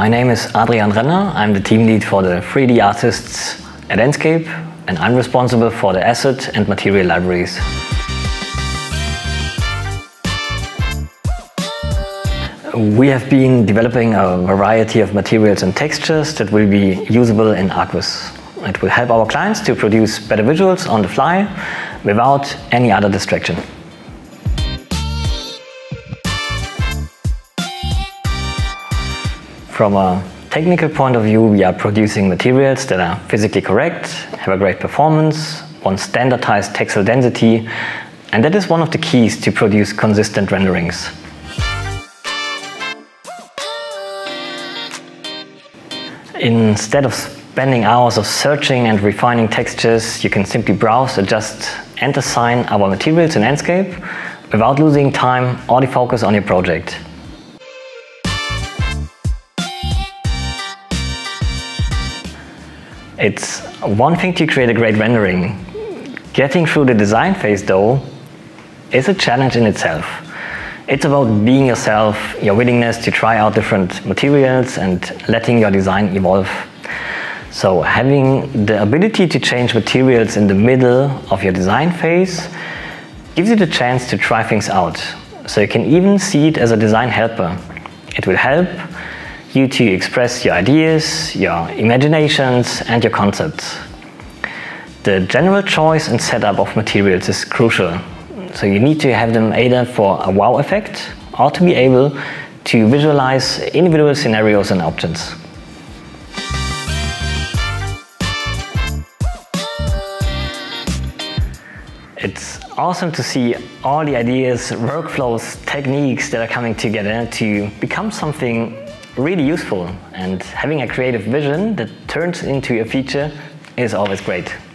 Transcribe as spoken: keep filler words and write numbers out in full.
My name is Adrian. I'm the team lead for the three D artists at Enscape, and I'm responsible for the asset and material libraries. We have been developing a variety of materials and textures that will be usable in Archicad. It will help our clients to produce better visuals on the fly without any other distraction. From a technical point of view, we are producing materials that are physically correct, have a great performance, want standardized textile density, and that is one of the keys to produce consistent renderings. Instead of spending hours of searching and refining textures, you can simply browse, adjust and assign our materials in Enscape without losing time or the focus on your project. It's one thing to create a great rendering. Getting through the design phase, though, is a challenge in itself. It's about being yourself, your willingness to try out different materials and letting your design evolve. So having the ability to change materials in the middle of your design phase gives you the chance to try things out. So you can even see it as a design helper. It will help you to express your ideas, your imaginations and your concepts. The general choice and setup of materials is crucial. So you need to have them either for a wow effect or to be able to visualize individual scenarios and options. It's awesome to see all the ideas, workflows, techniques that are coming together to become something really useful, and having a creative vision that turns into a feature is always great.